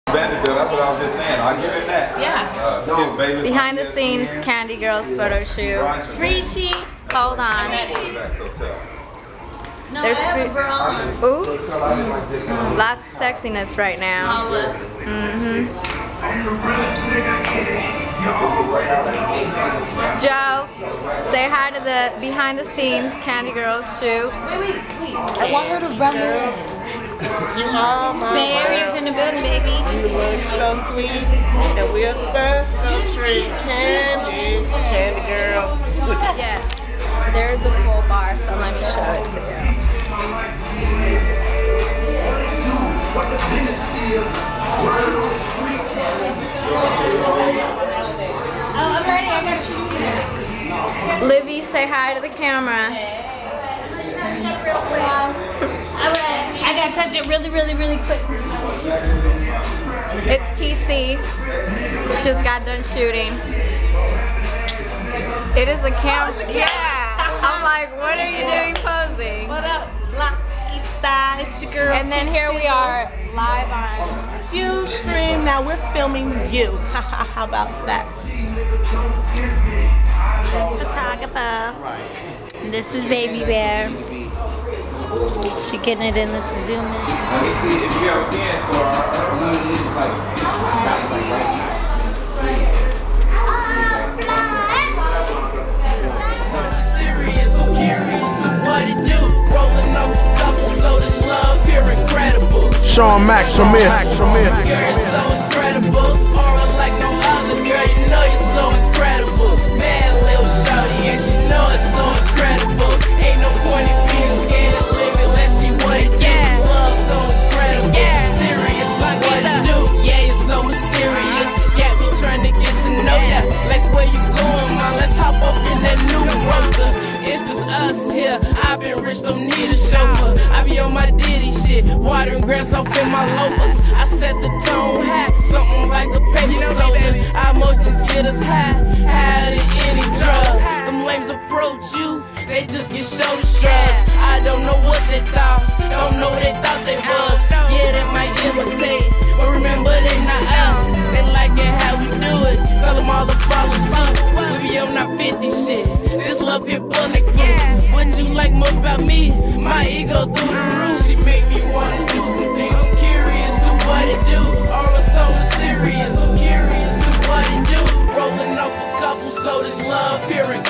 That's what I was just saying. I'll give it that. Yeah. Behind the scenes, Candy Girls photo shoot. Free sheet. Hold on. No, There's ooh, lots of sexiness right now. Joe, say hi to the behind the scenes Candy Girls shoot. Wait. I want her to run this. You are my Mary's in the building, baby. You look so sweet, and we're a special treat. Candy Girls. Yes, there's a full bar, so let me show it to you. Oh, I'm ready. I gotta shoot it. Livy, say hi to the camera. I gotta touch it really quick. It's TC. Just got done shooting. It is a camera. Yeah. I'm like, what are you doing posing? What up, Blanquita? It's your girl. And then here we are, live on Ustream. Now we're filming you. How about that? Photographer. This is Baby Bear. She getting it in. Let's zoom in. Let me see if you have a pen for her. It's like shots like right here. Mysterious, so curious to what it do. Rolling off a couple, so this love here incredible. Sean Max from here. Girl, you're so incredible. Aura like no other girl, you know you're so incredible. Bad little shorty, and she know it's so incredible. Ain't no point in being scared of living, let's see what it do. Love so incredible, mysterious to what it do. Yeah, you're so mysterious. Yeah, we trying to get to know ya. Like where you going, man? Let's hop up in that new roadster. It's just us here. I've been rich, don't need a chauffeur. I be on my Diddy shit, watering grass off in my loafers. I set the tone high, something like a paper soldier. Our emotions get us high, higher than any drug. Them lames approach you, they just get shoulder shrugs. I don't know what they thought, don't know what they thought they was. Yeah, they might imitate, but remember they not us. They like it how we do it, tell them all to follow suit. We be on our 50 shit, this love here bulletproof. What you like most about me, my ego through the roof. She make me wanna do some things, I'm curious to what it do. Aura so mysterious, I'm curious to what it do. Rolling off a couple, so this love here